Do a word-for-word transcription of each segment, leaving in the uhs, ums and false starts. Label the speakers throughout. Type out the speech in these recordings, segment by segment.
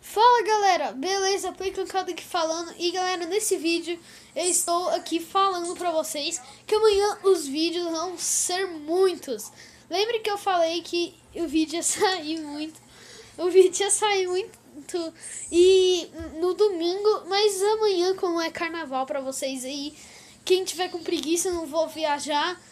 Speaker 1: Fala galera, beleza? Playclancado aqui falando. E galera, nesse vídeo eu estou aqui falando pra vocês que amanhã os vídeos vão ser muitos. Lembre que eu falei que o vídeo ia sair muito O vídeo ia sair muito E no domingo, mas amanhã, como é carnaval pra vocês aí, quem tiver com preguiça, não vou viajar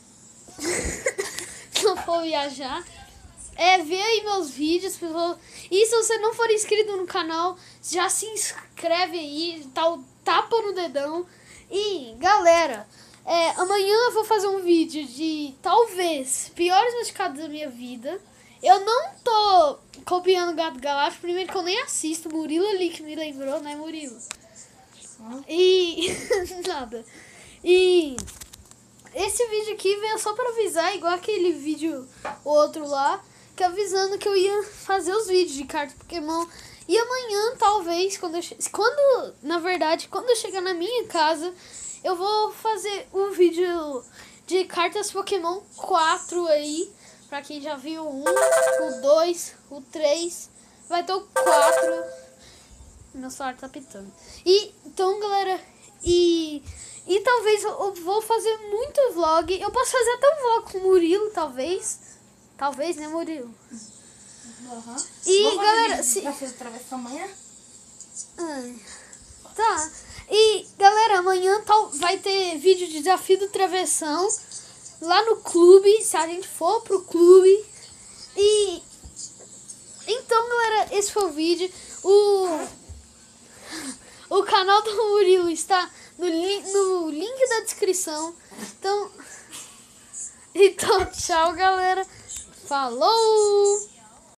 Speaker 1: Não vou viajar É, vê aí meus vídeos. E se você não for inscrito no canal, já se inscreve aí, tá o tapa no dedão. E, galera, é, amanhã eu vou fazer um vídeo de, talvez, piores machucados da minha vida. Eu não tô copiando o Gato Galáctico, primeiro que eu nem assisto. Murilo ali que me lembrou, né, Murilo? E... nada. E... esse vídeo aqui veio só pra avisar, igual aquele vídeo outro lá, que avisando que eu ia fazer os vídeos de cartas Pokémon. E amanhã, talvez, quando, eu, quando na verdade, quando eu chegar na minha casa, eu vou fazer o vídeo de cartas Pokémon quatro aí. Pra quem já viu o um, o dois, o três, vai ter o quatro. Meu celular tá pitando. E, então, galera, e... E talvez eu vou fazer muito vlog. Eu posso fazer até um vlog com o Murilo, talvez. Talvez, né, Murilo?
Speaker 2: Uhum.
Speaker 1: E,
Speaker 2: Vou
Speaker 1: galera... se...
Speaker 2: pra fazer travessa amanhã?
Speaker 1: Ai, tá. E, galera, amanhã tal, vai ter vídeo de desafio do travessão lá no clube, se a gente for pro clube. E... então, galera, esse foi o vídeo. O... o canal do Murilo está... No, li no link da descrição. Então, então, tchau, galera. Falou!